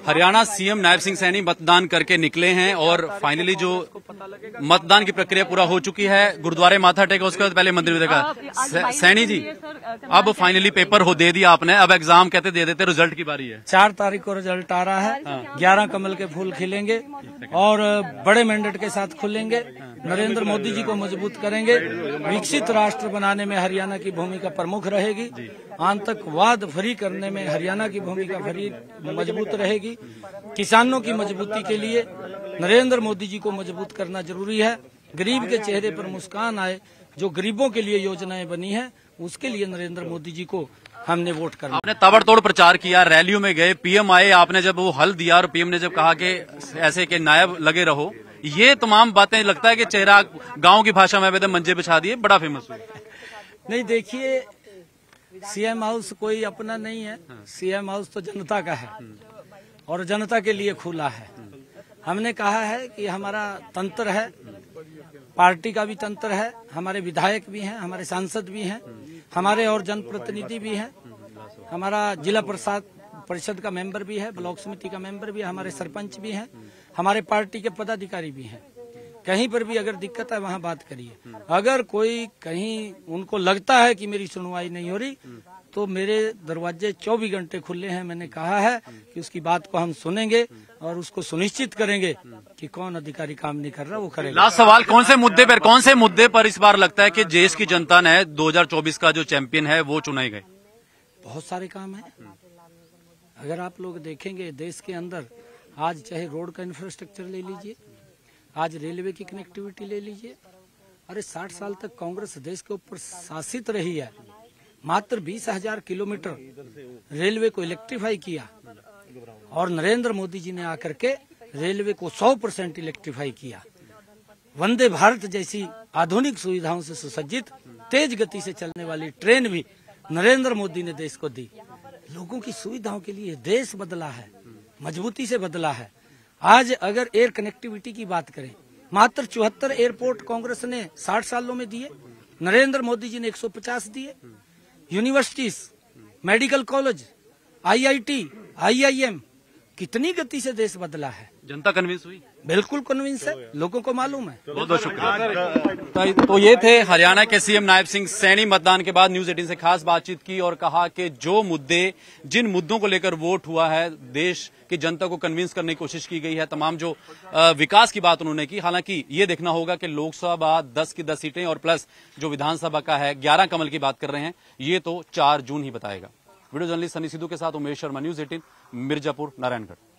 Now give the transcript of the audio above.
Haryana CM Nayab Singh Saini मतदान करके निकले हैं और फाइनली जो मतदान की प्रक्रिया पूरा हो चुकी है, गुरुद्वारे माथा टेका, उसके बाद पहले मंदिर में देखा। सैनी जी, अब फाइनली पेपर हो दे दिया आपने, अब एग्जाम कहते दे देते, रिजल्ट की बारी है। 4 तारीख को रिजल्ट आ रहा है। 11 कमल के फूल खिलेंगे और बड़े मैंडेट के साथ खुलेंगे। नरेंद्र मोदी जी को मजबूत करेंगे। विकसित राष्ट्र बनाने में हरियाणा की भूमिका प्रमुख रहेगी। आतंकवाद फ्री करने में हरियाणा की भूमिका मजबूत रहेगी। किसानों की मजबूती के लिए नरेंद्र मोदी जी को मजबूत करना जरूरी है। गरीब के चेहरे पर मुस्कान आए, जो गरीबों के लिए योजनाएं बनी है, उसके लिए नरेंद्र मोदी जी को हमने वोट करना। आपने ताबड़तोड़ प्रचार किया, रैलियों में गए, पीएम आए, आपने जब वो हल दिया और पीएम ने जब कहा कि ऐसे के नायब लगे रहो, ये तमाम बातें लगता है कि चेहरा गांव की भाषा में मंजे बिछा दिए, बड़ा फेमस हुआ। नहीं, देखिए, सीएम हाउस कोई अपना नहीं है। सीएम हाउस तो जनता का है और जनता के लिए खुला है। हमने कहा है कि हमारा तंत्र है, पार्टी का भी तंत्र है, हमारे विधायक भी हैं, हमारे सांसद भी हैं, हमारे और जनप्रतिनिधि भी हैं, हमारा जिला परिषद का मेंबर भी है, ब्लॉक समिति का मेंबर भी है, हमारे सरपंच भी हैं, हमारे पार्टी के पदाधिकारी भी हैं। कहीं पर भी अगर दिक्कत है वहाँ बात करिए। अगर कोई कहीं उनको लगता है कि मेरी सुनवाई नहीं हो रही, तो मेरे दरवाजे 24 घंटे खुले हैं। मैंने कहा है कि उसकी बात को हम सुनेंगे और उसको सुनिश्चित करेंगे कि कौन अधिकारी काम नहीं कर रहा वो करेगा। लास्ट सवाल, कौन से मुद्दे पर इस बार लगता है कि देश की जनता ने 2024 का जो चैंपियन है वो चुने गए? बहुत सारे काम है। अगर आप लोग देखेंगे देश के अंदर, आज चाहे रोड का इंफ्रास्ट्रक्चर ले लीजिए, आज रेलवे की कनेक्टिविटी ले लीजिए। अरे 60 साल तक कांग्रेस देश के ऊपर शासित रही है, मात्र 20,000 किलोमीटर रेलवे को इलेक्ट्रीफाई किया और नरेंद्र मोदी जी ने आकर के रेलवे को 100% इलेक्ट्रीफाई किया। वंदे भारत जैसी आधुनिक सुविधाओं से सुसज्जित तेज गति से चलने वाली ट्रेन भी नरेंद्र मोदी ने देश को दी। लोगों की सुविधाओं के लिए देश बदला है, मजबूती से बदला है। आज अगर एयर कनेक्टिविटी की बात करें, मात्र 74 एयरपोर्ट कांग्रेस ने 60 सालों में दिए, नरेंद्र मोदी जी ने 150 दिए। Universities, medical college, IIT, IIM, कितनी गति से देश बदला है। जनता कन्विंस हुई? बिल्कुल कन्विंस है, लोगों को मालूम है। बहुत बहुत शुक्रिया। तो ये थे हरियाणा के सीएम नायब सिंह सैनी। मतदान के बाद न्यूज 18 से खास बातचीत की और कहा कि जिन मुद्दों को लेकर वोट हुआ है, देश की जनता को कन्विंस करने की कोशिश की गई है। तमाम जो विकास की बात उन्होंने की। हालांकि ये देखना होगा कि लोकसभा 10 की 10 सीटें और प्लस जो विधानसभा का है 11 कमल की बात कर रहे हैं, ये तो 4 जून ही बताएगा। वीडियो जर्नलिस्ट सनी सिद्धू के साथ उमेश शर्मा, न्यूज 18, मिर्जापुर, नारायणगढ़।